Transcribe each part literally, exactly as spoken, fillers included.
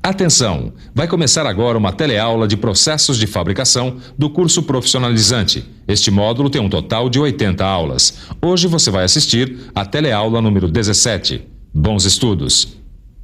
Atenção! Vai começar agora uma teleaula de processos de fabricação do curso profissionalizante. Este módulo tem um total de oitenta aulas. Hoje você vai assistir a teleaula número dezessete. Bons estudos!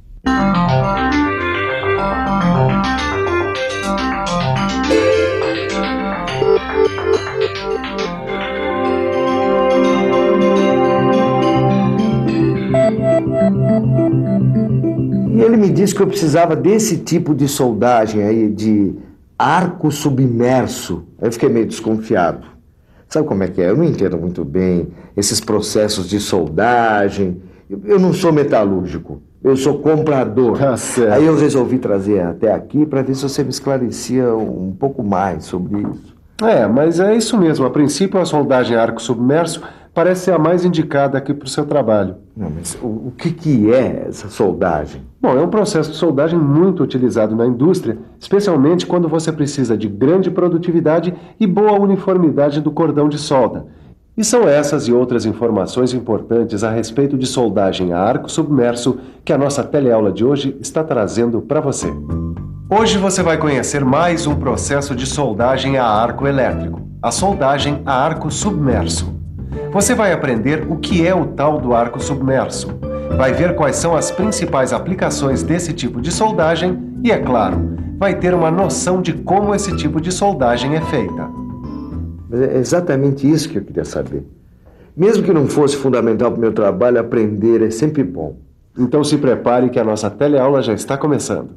E ele me disse que eu precisava desse tipo de soldagem aí, de arco submerso. Aí eu fiquei meio desconfiado. Sabe como é que é? Eu não entendo muito bem esses processos de soldagem. Eu não sou metalúrgico, eu sou comprador. Tá certo. Aí eu resolvi trazer até aqui para ver se você me esclarecia um pouco mais sobre isso. É, mas é isso mesmo. A princípio, a soldagem a arco submerso parece ser a mais indicada aqui para o seu trabalho. Não, mas o, o que, que é essa soldagem? Bom, é um processo de soldagem muito utilizado na indústria, especialmente quando você precisa de grande produtividade e boa uniformidade do cordão de solda. E são essas e outras informações importantes a respeito de soldagem a arco submerso que a nossa teleaula de hoje está trazendo para você. Hoje você vai conhecer mais um processo de soldagem a arco elétrico, a soldagem a arco submerso. Você vai aprender o que é o tal do arco submerso, vai ver quais são as principais aplicações desse tipo de soldagem e, é claro, vai ter uma noção de como esse tipo de soldagem é feita. É exatamente isso que eu queria saber. Mesmo que não fosse fundamental para o meu trabalho, aprender é sempre bom. Então se prepare que a nossa teleaula já está começando.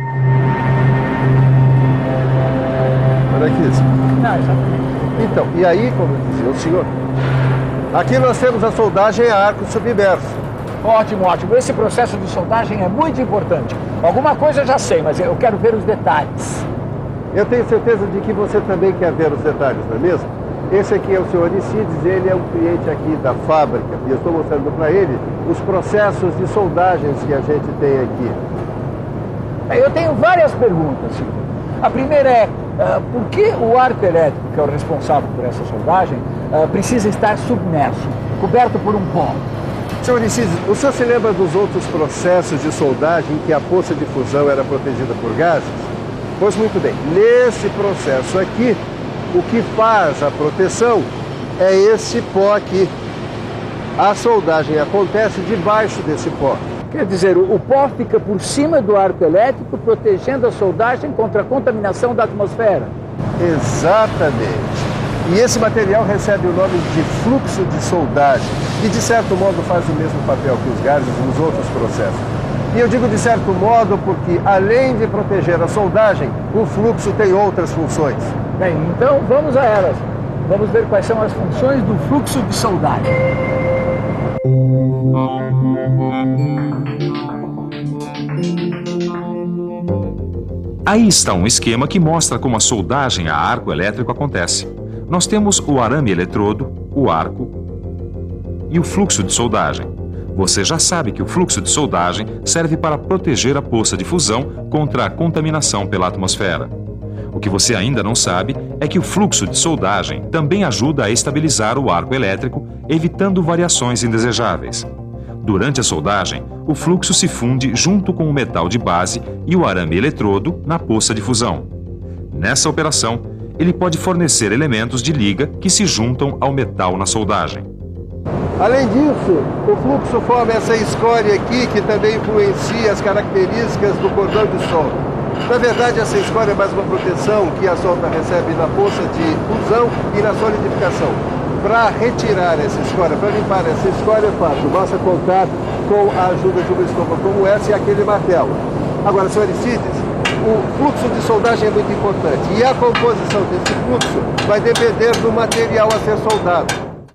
Olha aqui. Não, exatamente. Então, e aí, como dizia o senhor, aqui nós temos a soldagem a arco submerso. Ótimo, ótimo. Esse processo de soldagem é muito importante. Alguma coisa eu já sei, mas eu quero ver os detalhes. Eu tenho certeza de que você também quer ver os detalhes, não é mesmo? Esse aqui é o senhor Aristides, ele é um cliente aqui da fábrica e eu estou mostrando para ele os processos de soldagens que a gente tem aqui. Eu tenho várias perguntas, Silvio. A primeira é, uh, por que o arco elétrico, que é o responsável por essa soldagem, uh, precisa estar submerso, coberto por um pó? senhor Aristides, o senhor se lembra dos outros processos de soldagem em que a poça de fusão era protegida por gases? Pois muito bem, nesse processo aqui, o que faz a proteção é esse pó aqui. A soldagem acontece debaixo desse pó. Quer dizer, o pó fica por cima do arco elétrico, protegendo a soldagem contra a contaminação da atmosfera. Exatamente. E esse material recebe o nome de fluxo de soldagem, que de certo modo faz o mesmo papel que os gases nos outros processos. E eu digo de certo modo porque, além de proteger a soldagem, o fluxo tem outras funções. Bem, então vamos a elas. Vamos ver quais são as funções do fluxo de soldagem. Aí está um esquema que mostra como a soldagem a arco elétrico acontece. Nós temos o arame eletrodo, o arco e o fluxo de soldagem. Você já sabe que o fluxo de soldagem serve para proteger a poça de fusão contra a contaminação pela atmosfera. O que você ainda não sabe é que o fluxo de soldagem também ajuda a estabilizar o arco elétrico, evitando variações indesejáveis. Durante a soldagem, o fluxo se funde junto com o metal de base e o arame eletrodo na poça de fusão. Nessa operação, ele pode fornecer elementos de liga que se juntam ao metal na soldagem. Além disso, o fluxo forma essa escória aqui que também influencia as características do cordão de solda. Na verdade, essa escória é mais uma proteção que a solda recebe na poça de fusão e na solidificação. Para retirar essa escória, para limpar essa escória, é fácil. Basta contar com a ajuda de uma escova como essa e aquele martelo. Agora, senhor Aristides, o fluxo de soldagem é muito importante e a composição desse fluxo vai depender do material a ser soldado.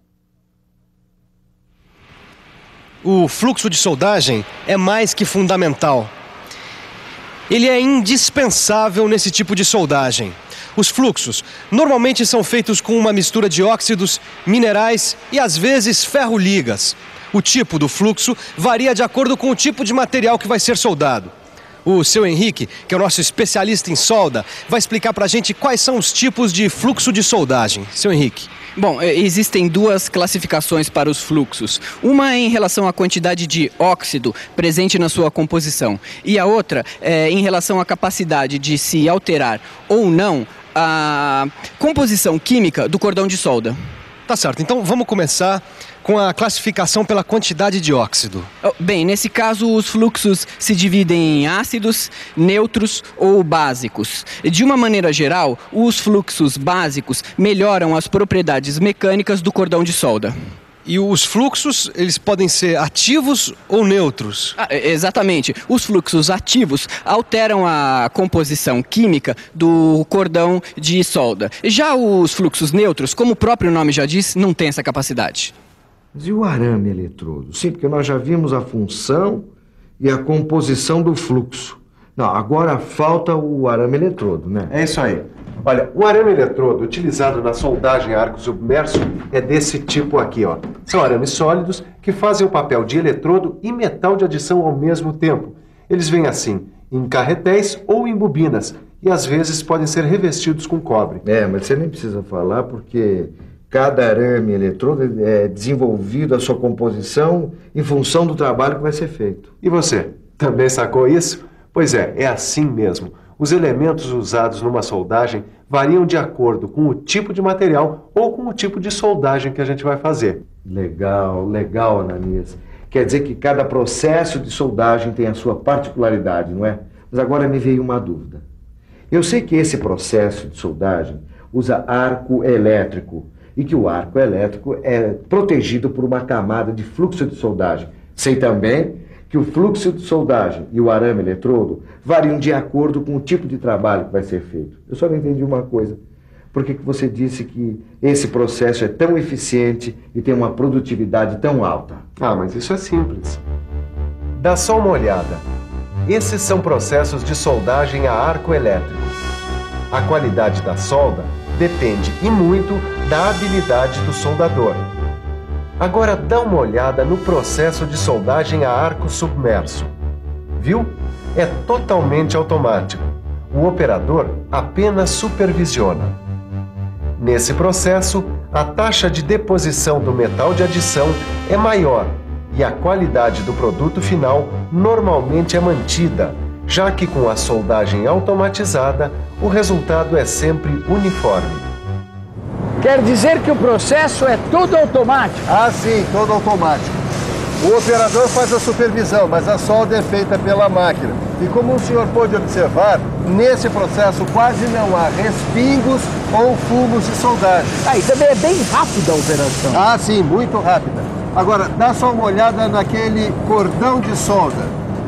O fluxo de soldagem é mais que fundamental. Ele é indispensável nesse tipo de soldagem. Os fluxos normalmente são feitos com uma mistura de óxidos, minerais e às vezes ferro-ligas. O tipo do fluxo varia de acordo com o tipo de material que vai ser soldado. O seu Henrique, que é o nosso especialista em solda, vai explicar para a gente quais são os tipos de fluxo de soldagem. Seu Henrique. Bom, existem duas classificações para os fluxos. Uma é em relação à quantidade de óxido presente na sua composição e a outra é em relação à capacidade de se alterar ou não a composição química do cordão de solda. Tá certo, então vamos começar com a classificação pela quantidade de óxido. Bem, nesse caso os fluxos se dividem em ácidos, neutros ou básicos. De uma maneira geral, os fluxos básicos melhoram as propriedades mecânicas do cordão de solda. E os fluxos, eles podem ser ativos ou neutros? Ah, exatamente. Os fluxos ativos alteram a composição química do cordão de solda. Já os fluxos neutros, como o próprio nome já diz, não têm essa capacidade. E o arame eletrodo? Sim, porque nós já vimos a função e a composição do fluxo. Não, agora falta o arame eletrodo, né? É isso aí. Olha, o arame eletrodo utilizado na soldagem a arco submerso é desse tipo aqui, ó. São arames sólidos que fazem o papel de eletrodo e metal de adição ao mesmo tempo. Eles vêm assim, em carretéis ou em bobinas, e às vezes podem ser revestidos com cobre. É, mas você nem precisa falar porque cada arame eletrodo é desenvolvido a sua composição em função do trabalho que vai ser feito. E você, também sacou isso? Pois é, é assim mesmo. Os elementos usados numa soldagem variam de acordo com o tipo de material ou com o tipo de soldagem que a gente vai fazer. Legal, legal, Ananias. Quer dizer que cada processo de soldagem tem a sua particularidade, não é? Mas agora me veio uma dúvida. Eu sei que esse processo de soldagem usa arco elétrico e que o arco elétrico é protegido por uma camada de fluxo de soldagem. Sei também que o fluxo de soldagem e o arame eletrodo variam de acordo com o tipo de trabalho que vai ser feito. Eu só não entendi uma coisa. Por que que você disse que esse processo é tão eficiente e tem uma produtividade tão alta? Ah, mas isso é simples. Dá só uma olhada. Esses são processos de soldagem a arco elétrico. A qualidade da solda depende, e muito, da habilidade do soldador. Agora dá uma olhada no processo de soldagem a arco submerso. Viu? É totalmente automático. O operador apenas supervisiona. Nesse processo, a taxa de deposição do metal de adição é maior e a qualidade do produto final normalmente é mantida, já que com a soldagem automatizada, o resultado é sempre uniforme. Quer dizer que o processo é todo automático? Ah, sim, todo automático. O operador faz a supervisão, mas a solda é feita pela máquina. E como o senhor pôde observar, nesse processo quase não há respingos ou fumos de soldagem. Ah, e também é bem rápida a operação. Ah, sim, muito rápida. Agora, dá só uma olhada naquele cordão de solda.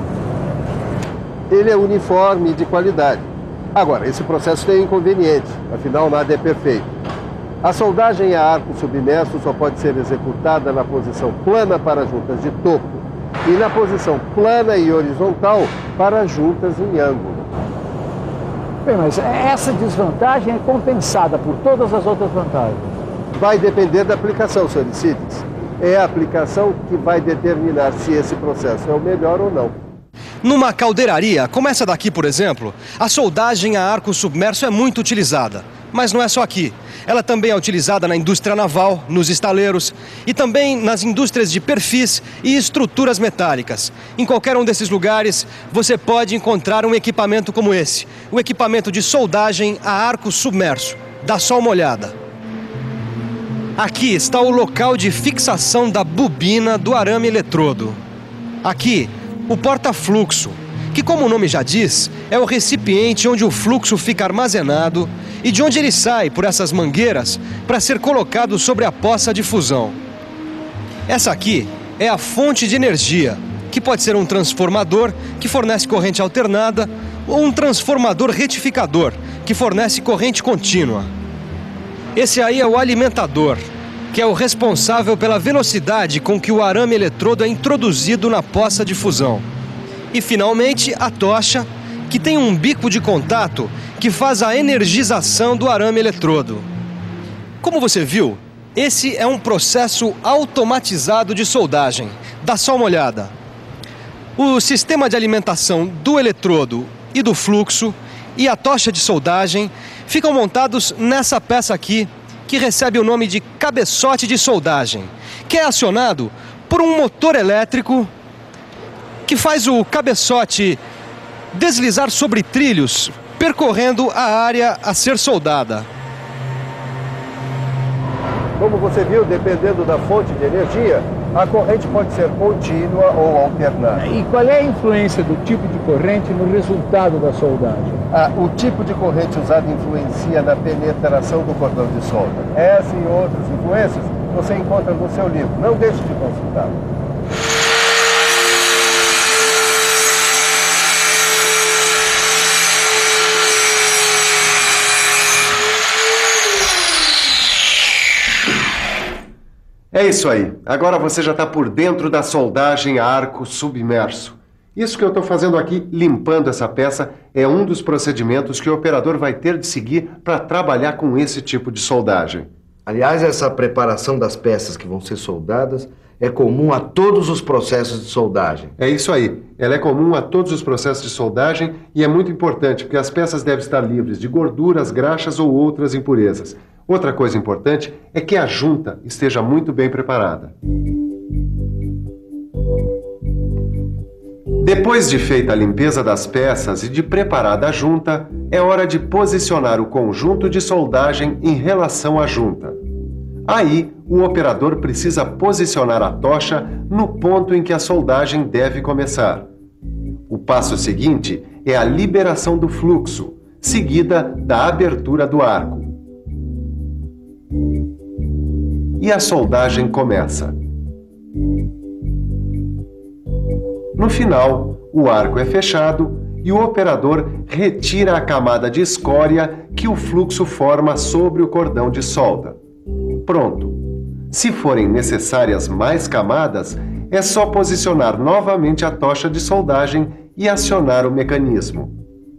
Ele é uniforme e de qualidade. Agora, esse processo tem inconvenientes, afinal nada é perfeito. A soldagem a arco submerso só pode ser executada na posição plana para juntas de topo e na posição plana e horizontal para juntas em ângulo. Bem, mas essa desvantagem é compensada por todas as outras vantagens. Vai depender da aplicação, senhor Cides. É a aplicação que vai determinar se esse processo é o melhor ou não. Numa caldeiraria, como essa daqui, por exemplo, a soldagem a arco submerso é muito utilizada. Mas não é só aqui. Ela também é utilizada na indústria naval, nos estaleiros e também nas indústrias de perfis e estruturas metálicas. Em qualquer um desses lugares, você pode encontrar um equipamento como esse, o equipamento de soldagem a arco submerso. Dá só uma olhada. Aqui está o local de fixação da bobina do arame eletrodo. Aqui, o porta-fluxo, que, como o nome já diz, é o recipiente onde o fluxo fica armazenado e de onde ele sai por essas mangueiras para ser colocado sobre a poça de fusão. Essa aqui é a fonte de energia, que pode ser um transformador, que fornece corrente alternada, ou um transformador retificador, que fornece corrente contínua. Esse aí é o alimentador, que é o responsável pela velocidade com que o arame eletrodo é introduzido na poça de fusão. E, finalmente, a tocha, que tem um bico de contato que faz a energização do arame eletrodo. Como você viu, esse é um processo automatizado de soldagem. Dá só uma olhada. O sistema de alimentação do eletrodo e do fluxo e a tocha de soldagem ficam montados nessa peça aqui, que recebe o nome de cabeçote de soldagem, que é acionado por um motor elétrico que faz o cabeçote deslizar sobre trilhos, percorrendo a área a ser soldada. Como você viu, dependendo da fonte de energia, a corrente pode ser contínua ou alternada. E qual é a influência do tipo de corrente no resultado da soldagem? Ah, o tipo de corrente usado influencia na penetração do cordão de solda. Essa e outras influências você encontra no seu livro. Não deixe de consultar. É isso aí. Agora você já está por dentro da soldagem a arco submerso. Isso que eu estou fazendo aqui, limpando essa peça, é um dos procedimentos que o operador vai ter de seguir para trabalhar com esse tipo de soldagem. Aliás, essa preparação das peças que vão ser soldadas é comum a todos os processos de soldagem. É isso aí. Ela é comum a todos os processos de soldagem e é muito importante, porque as peças devem estar livres de gorduras, graxas ou outras impurezas. Outra coisa importante é que a junta esteja muito bem preparada. Depois de feita a limpeza das peças e de preparada a junta, é hora de posicionar o conjunto de soldagem em relação à junta. Aí, o operador precisa posicionar a tocha no ponto em que a soldagem deve começar. O passo seguinte é a liberação do fluxo, seguida da abertura do arco. E a soldagem começa. No final, o arco é fechado e o operador retira a camada de escória que o fluxo forma sobre o cordão de solda. Pronto. Se forem necessárias mais camadas, é só posicionar novamente a tocha de soldagem e acionar o mecanismo.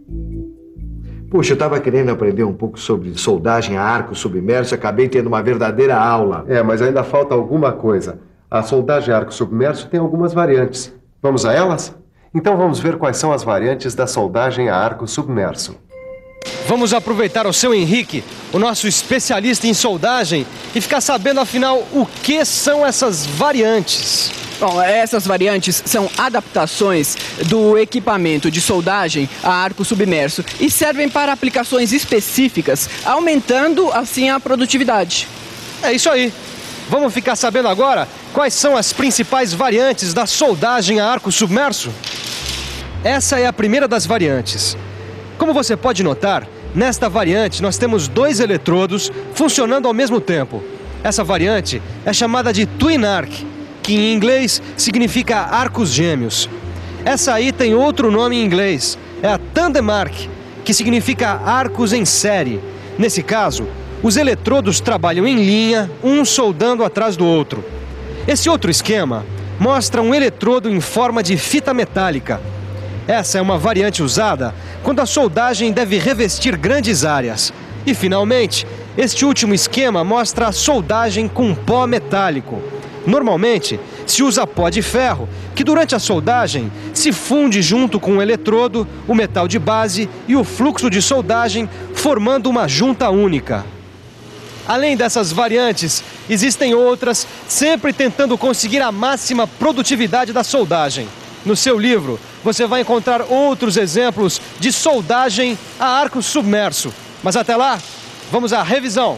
Puxa, eu estava querendo aprender um pouco sobre soldagem a arco submerso e acabei tendo uma verdadeira aula. É, mas ainda falta alguma coisa. A soldagem a arco submerso tem algumas variantes. Vamos a elas? Então vamos ver quais são as variantes da soldagem a arco submerso. Vamos aproveitar o seu Henrique, o nosso especialista em soldagem, e ficar sabendo, afinal, o que são essas variantes. Bom, essas variantes são adaptações do equipamento de soldagem a arco submerso e servem para aplicações específicas, aumentando assim a produtividade. É isso aí. Vamos ficar sabendo agora quais são as principais variantes da soldagem a arco submerso? Essa é a primeira das variantes. Como você pode notar, nesta variante nós temos dois eletrodos funcionando ao mesmo tempo. Essa variante é chamada de Twin Arc, que em inglês significa arcos gêmeos. Essa aí tem outro nome em inglês, é a Tandem Arc, que significa arcos em série. Nesse caso, os eletrodos trabalham em linha, um soldando atrás do outro. Esse outro esquema mostra um eletrodo em forma de fita metálica. Essa é uma variante usada quando a soldagem deve revestir grandes áreas. E, finalmente, este último esquema mostra a soldagem com pó metálico. Normalmente, se usa pó de ferro, que durante a soldagem se funde junto com o eletrodo, o metal de base e o fluxo de soldagem, formando uma junta única. Além dessas variantes, existem outras, sempre tentando conseguir a máxima produtividade da soldagem. No seu livro, você vai encontrar outros exemplos de soldagem a arco submerso. Mas até lá, vamos à revisão.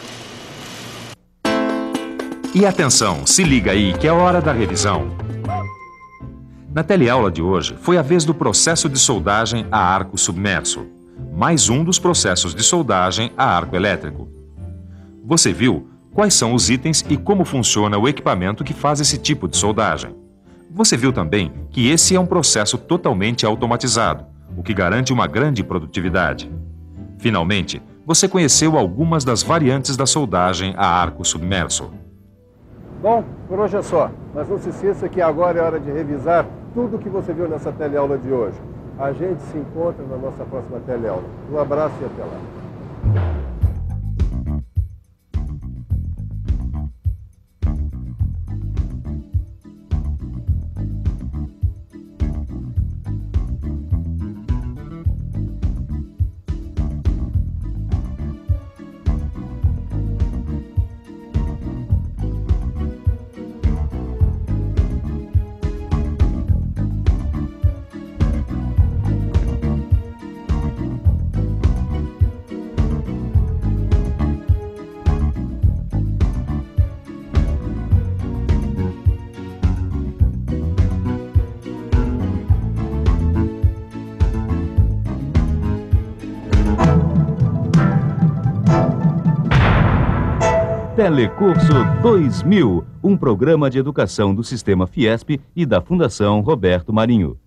E atenção, se liga aí que é hora da revisão. Na teleaula de hoje, foi a vez do processo de soldagem a arco submerso, mais um dos processos de soldagem a arco elétrico. Você viu quais são os itens e como funciona o equipamento que faz esse tipo de soldagem. Você viu também que esse é um processo totalmente automatizado, o que garante uma grande produtividade. Finalmente, você conheceu algumas das variantes da soldagem a arco submerso. Bom, por hoje é só. Mas não se esqueça que agora é hora de revisar tudo o que você viu nessa teleaula de hoje. A gente se encontra na nossa próxima teleaula. Um abraço e até lá. Telecurso dois mil, um programa de educação do Sistema Fiesp e da Fundação Roberto Marinho.